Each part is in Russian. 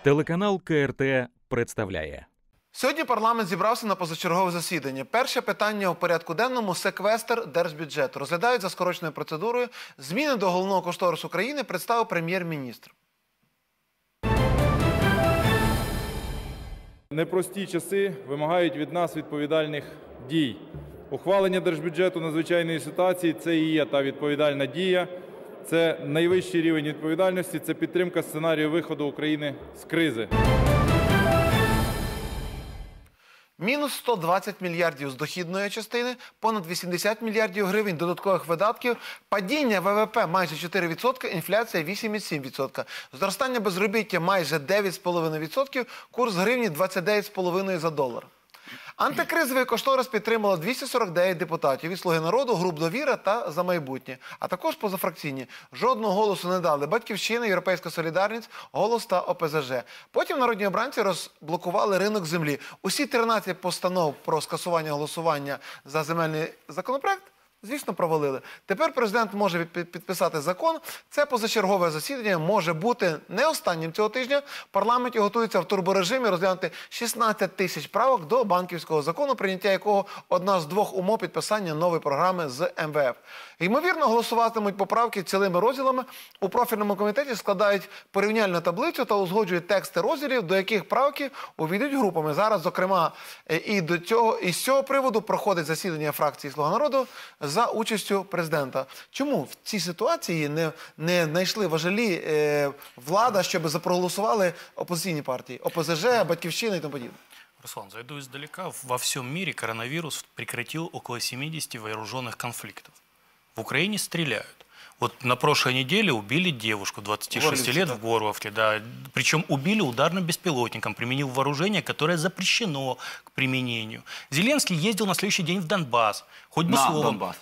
Телеканал КРТ представляє. Сьогодні парламент зібрався на позачергове засідання. Перше питання у порядку денному – секвестр держбюджету. Розглядають за скороченою процедурою. Зміни до головного кошторису країни представив прем'єр-міністр. Непрості часи вимагають від нас відповідальних дій. Ухвалення держбюджету надзвичайної ситуації – це і є та відповідальна дія. Це найвищий рівень відповідальності, це підтримка сценарію виходу України з кризи. Мінус 120 мільярдів з дохідної частини, понад 80 мільярдів гривень додаткових видатків, падіння ВВП майже 4%, інфляція 8,7%, зростання безробіття майже 9,5%, курс гривні 29,5 за долар. Антикризовий кошторис підтримало 249 депутатів від «Слуги народу», груп «Довіра» та «За майбутнє», а також позафракційні. Жодного голосу не дали «Батьківщина», «Європейська солідарність», «Голос» та ОПЗЖ. Потім народні обранці розблокували ринок землі. Усі 13 постанов про скасування голосування за земельний законопроект, звісно, провалили. Тепер президент може підписати закон. Це позачергове засідання може бути не останнім цього тижня. В парламенті готується в турборежимі розглянути 16 тисяч правок до банківського закону, прийняття якого одна з двох умов підписання нової програми з МВФ. Ймовірно, голосуватимуть поправки цілими розділами. У профільному комітеті складають порівняльну таблицю та узгоджують тексти розділів, до яких правки увійдуть групами. Зараз, зокрема, і з цього приводу проходить засідання фракції «Слуга народу» за участю президента. Чому в цій ситуації не знайшли важелі влада, щоб запроголосували опозиційні партії? ОПЗЖ, «Батьківщина» і тому подібне. Руслан, зайду издалека. Во всем мире коронавирус прекратил около 70 вооруженных конфликтов. В Украине стреляют. Вот на прошлой неделе убили девушку 26 лет в Горловке. Да. Причем убили ударным беспилотником, применил вооружение, которое запрещено к применению. Зеленский ездил на следующий день в Донбасс. Хоть бы словом. Донбасс.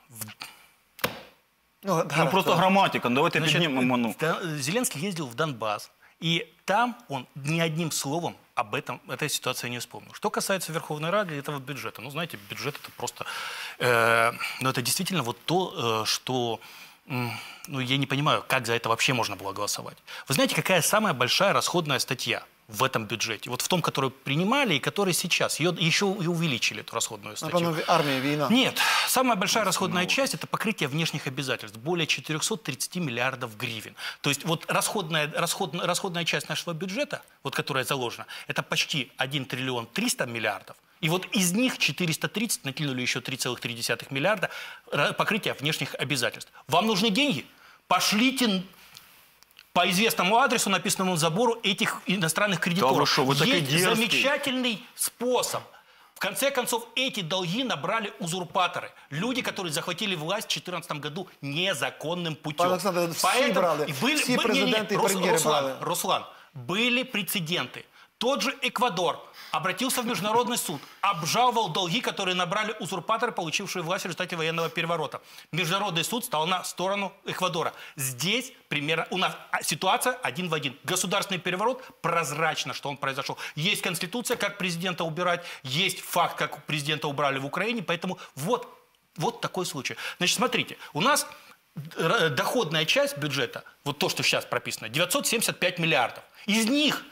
Ну, просто грамматика. Давайте поднимем. Зеленский ездил в Донбасс. И там он ни одним словом об этой ситуации не вспомнил. Что касается Верховной Рады и этого бюджета. Ну, знаете, бюджет это просто... ну, это действительно вот то, что... Ну, я не понимаю, как за это вообще можно было голосовать. Вы знаете, какая самая большая расходная статья в этом бюджете? Вот в том, который принимали и который сейчас. Ее еще и увеличили, эту расходную статью. Напомню, армия, война. Нет. Самая большая расходная часть – это покрытие внешних обязательств. Более 430 миллиардов гривен. То есть вот расходная часть нашего бюджета, вот которая заложена, это почти 1 триллион 300 миллиардов. И вот из них 430 накинули еще 3,3 миллиарда покрытия внешних обязательств. Вам нужны деньги? Пошлите по известному адресу, написанному забору этих иностранных кредиторов. Да, есть замечательный способ. В конце концов, эти долги набрали узурпаторы. Люди, которые захватили власть в 2014 году незаконным путем. Александр, все брали. Все президенты и премьеры брали. Руслан, были прецеденты. Тот же Эквадор обратился в международный суд, обжаловал долги, которые набрали узурпаторы, получившие власть в результате военного переворота. Международный суд стал на сторону Эквадора. Здесь примерно у нас ситуация один в один. Государственный переворот, прозрачно, что он произошел. Есть конституция, как президента убирать, есть факт, как президента убрали в Украине, поэтому вот такой случай. Значит, смотрите, у нас доходная часть бюджета, вот то, что сейчас прописано, 975 миллиардов. Из них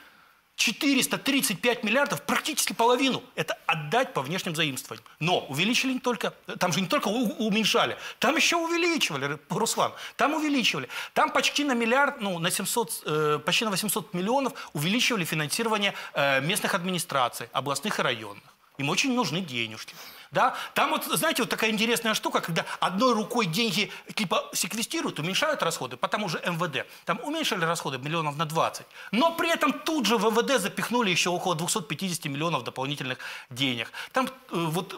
435 миллиардов, практически половину, это отдать по внешним заимствованиям. Но увеличили не только, там же не только уменьшали, там еще увеличивали, Руслан, там увеличивали. Там почти на миллиард, ну, на 700, почти на 800 миллионов увеличивали финансирование местных администраций, областных и районных. Им очень нужны денежки. Да? Там вот, знаете, вот такая интересная штука, когда одной рукой деньги типа секвестируют, уменьшают расходы, по тому же МВД. Там уменьшили расходы миллионов на 20. Но при этом тут же в МВД запихнули еще около 250 миллионов дополнительных денег. Там вот...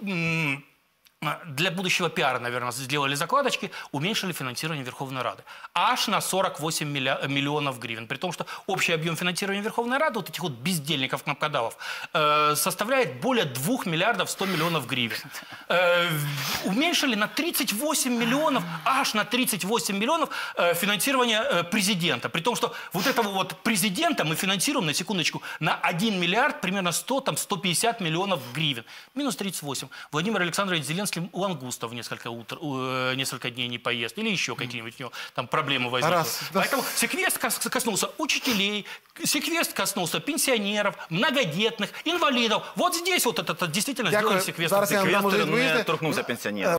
Для будущего пиара, наверное, сделали закладочки, уменьшили финансирование Верховной Рады. Аж на 48 миллионов гривен. При том, что общий объем финансирования Верховной Рады, вот этих вот бездельников-кнопкодавов, составляет более 2 миллиардов 100 миллионов гривен. Уменьшили на 38 миллионов, аж на 38 миллионов финансирование президента. При том, что вот этого вот президента мы финансируем, на секундочку, на 1 миллиард, примерно 100-150 миллионов гривен. Минус 38. Владимир Александрович Зеленский если лангустов несколько дней не поест, или еще какие-нибудь у него там проблемы возникнут. Поэтому секвестр коснулся учителей, секвестр коснулся пенсионеров, многодетных, инвалидов. Вот здесь вот это действительно сделали секвестр. Зараз я вам дам Секвестр можливість не виїзди. торкнувся пенсіонерів.